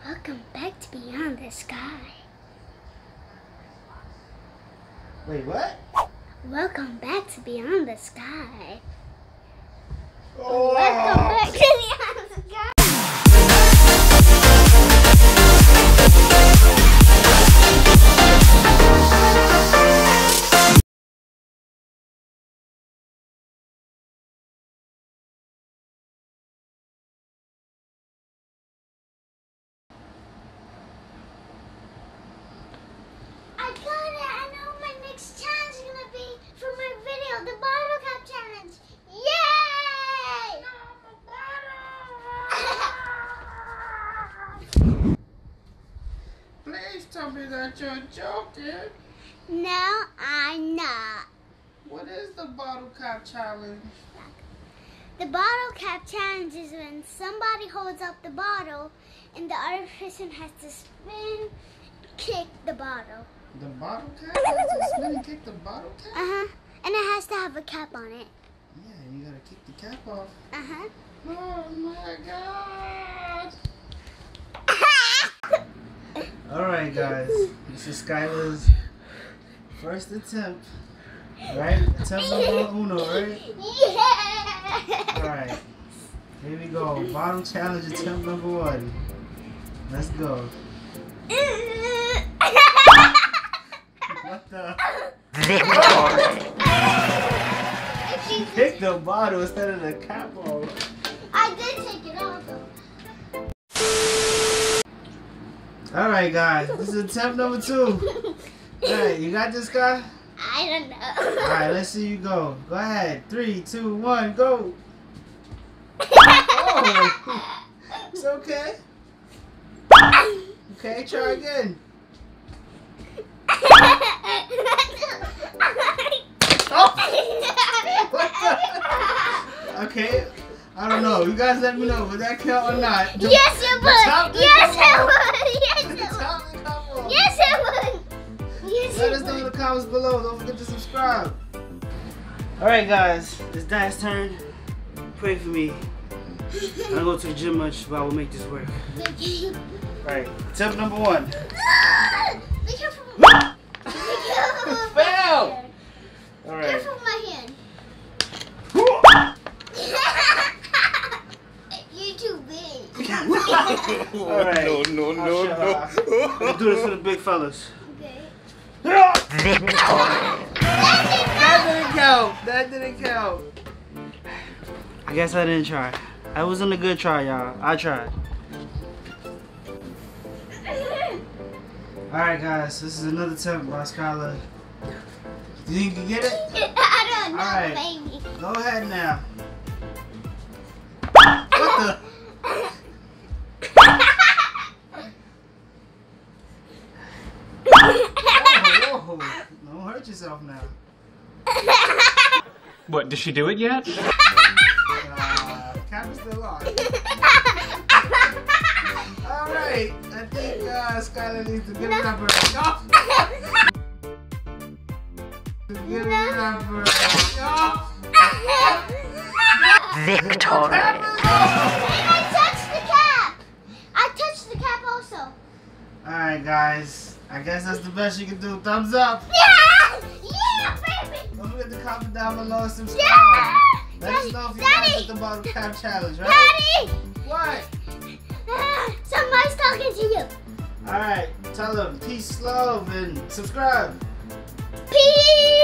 Welcome back to Beyond the Sky. Wait, what? Welcome back to Beyond the Sky. Oh. Welcome back to Beyond the Sky. The bottle cap challenge! Yay! Please tell me that you're joking. No, I'm not. What is the bottle cap challenge? The bottle cap challenge is when somebody holds up the bottle and the other person has to spin, kick the bottle. The bottle cap has to spin and kick the bottle cap? Uh-huh. And it has to have a cap on it. Yeah, you gotta kick the cap off. Uh-huh. Oh my god! Alright guys, this is Skylah's first attempt. Right? Attempt number uno, right? Yeah! Alright. Here we go. Bottle challenge attempt number 1. Let's go. What the? She picked the bottle instead of the cap off. I did take it off though. Alright guys, this is attempt number 2. Alright, you got this guy? I don't know. Alright, let's see you go. Go ahead. 3, 2, 1, go. Oh, it's okay. Okay, try again. Oh. What the? Okay, I don't know. You guys let me know. Would that count or not? Yes, it would. Yes, it would. Yes, it would. Yes, it would. Yes, let us know in the comments below. Don't forget to subscribe. Alright, guys. It's Dad's turn. Pray for me. I don't go to the gym much, but I will make this work. Alright, attempt number 1. Be careful. Fail! Alright. Careful with my hand. You're too big. Alright. No. Let's do this for the big fellas. Okay. That didn't count. I guess I didn't try. I wasn't a good try, y'all. I tried. Alright, guys. This is another attempt by Skylah. Do you think you can get it? I don't know, Alright. baby. Go ahead now. What the? Whoa. Don't hurt yourself now. What, did she do it yet? Cap is still on. Alright, I think Skylah needs to give it up her. Oh. Give it up her. Victory. And I touched the cap. I touched the cap also. Alright, guys. I guess that's the best you can do. Thumbs up. Yeah! Yeah, baby! Don't forget to comment down below and subscribe. Yeah! Let us know if you Daddy! guys at the bottle cap challenge, right? Daddy! What? Somebody's talking to you. Alright, tell them peace, love, and subscribe. Peace!